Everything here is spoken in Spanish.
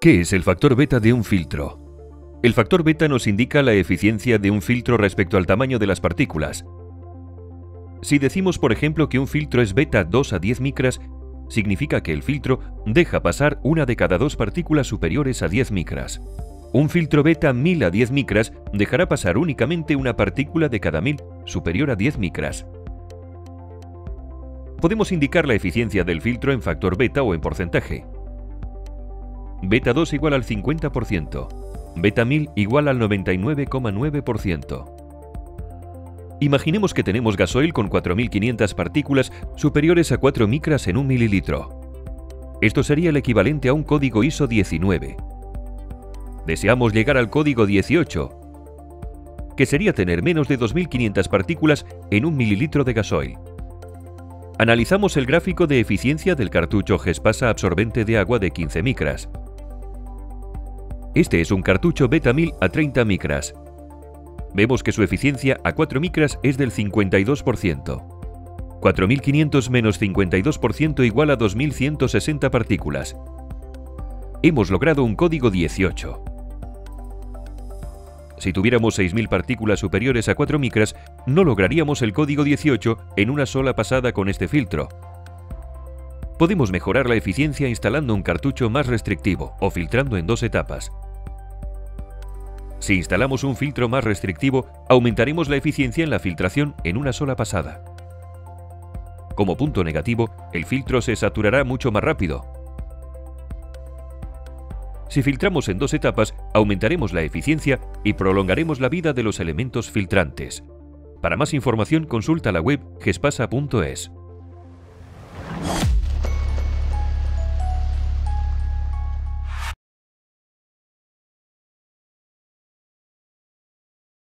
¿Qué es el factor beta de un filtro? El factor beta nos indica la eficiencia de un filtro respecto al tamaño de las partículas. Si decimos, por ejemplo, que un filtro es beta 2 a 10 micras, significa que el filtro deja pasar una de cada dos partículas superiores a 10 micras. Un filtro beta 1000 a 10 micras dejará pasar únicamente una partícula de cada 1000 superior a 10 micras. Podemos indicar la eficiencia del filtro en factor beta o en porcentaje. Beta 2 igual al 50%, beta 1000 igual al 99,9%. Imaginemos que tenemos gasoil con 4500 partículas superiores a 4 micras en un mililitro. Esto sería el equivalente a un código ISO 19. Deseamos llegar al código 18, que sería tener menos de 2500 partículas en un mililitro de gasoil. Analizamos el gráfico de eficiencia del cartucho Gespasa absorbente de agua de 15 micras. Este es un cartucho beta 1000 a 30 micras. Vemos que su eficiencia a 4 micras es del 52%. 4500 menos 52% igual a 2160 partículas. Hemos logrado un código 18. Si tuviéramos 6000 partículas superiores a 4 micras, no lograríamos el código 18 en una sola pasada con este filtro. Podemos mejorar la eficiencia instalando un cartucho más restrictivo o filtrando en 2 etapas. Si instalamos un filtro más restrictivo, aumentaremos la eficiencia en la filtración en una sola pasada. Como punto negativo, el filtro se saturará mucho más rápido. Si filtramos en 2 etapas, aumentaremos la eficiencia y prolongaremos la vida de los elementos filtrantes. Para más información, consulta la web gespasa.es.